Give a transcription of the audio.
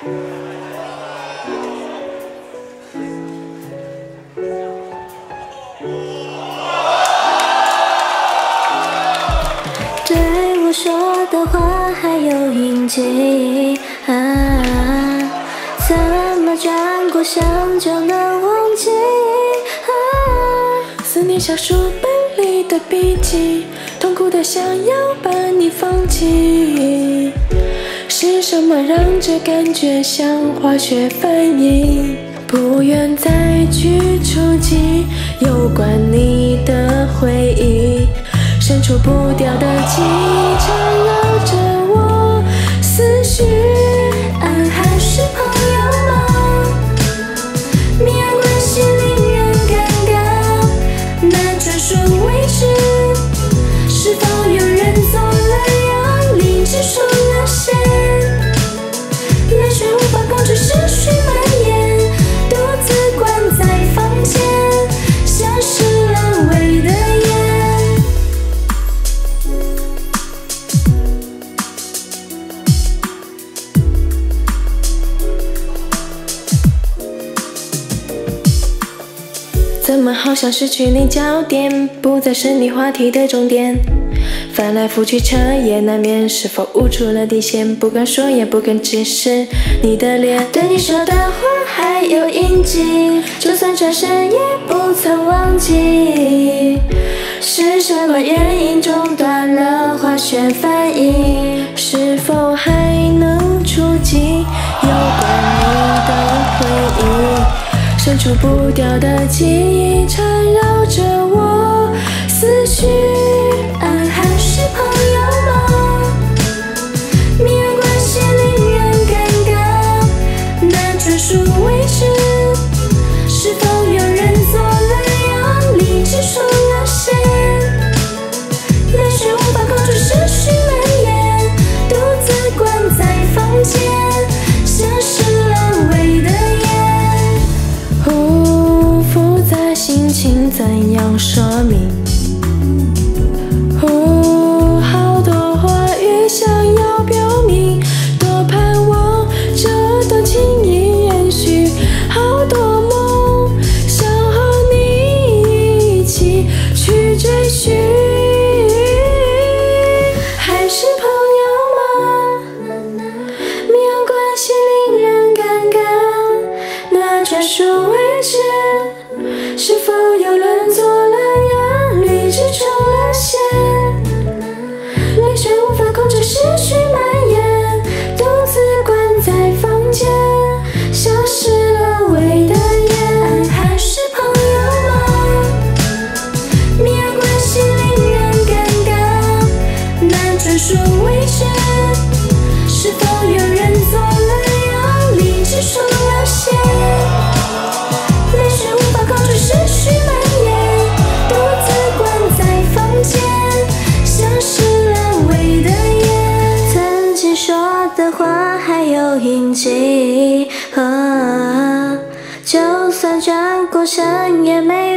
对我说的话还有印记怎么转过身就能忘记思念像书本里的笔记，痛苦的想要把你放弃。是什么让这感觉像化学反应？不愿再去触及有关你的回忆，删除不掉的记忆缠绕着我思绪。 爱还是朋友吗？明暗关系令人尴尬，难转瞬为止。是否有人走了样，理智出了线？泪水无法控制，思绪蔓延，独自关在房间，像是烂尾的烟。 怎么好像失去你焦点，不再是你话题的重点。翻来覆去彻夜难眠，是否悟出了底线？不敢说也不敢直视你的脸， 对你说的话还有印记，就算转身也不曾忘记。是什么原因中断了化学反应？ 是否还能触及有关你的回忆？删除不掉的记忆缠绕着我思绪。 爱还是朋友吗？明暗关系令人尴尬，难转瞬为止。是否有人走了样，理智出了线？泪水无法控制，思绪蔓延，独自关在房间，像是烂尾的烟。 复杂心情怎样说明？好多话语想要表明，多盼望这段情谊延续，好多梦想和你一起去追寻。 还是朋友吗？明暗关系令人尴尬，难转瞬为止。是否有人走了样，理智出了线？泪水无法控制，思绪蔓延，独自关在房间，像是烂尾的烟。爱还是朋友吗？明暗关系令人尴尬，难转瞬为止。是否有人走了样，理智出了线？泪水无法控制，思绪蔓延，独自关在房间，像是烂尾的烟。曾经说的话还有印记就算转过身也没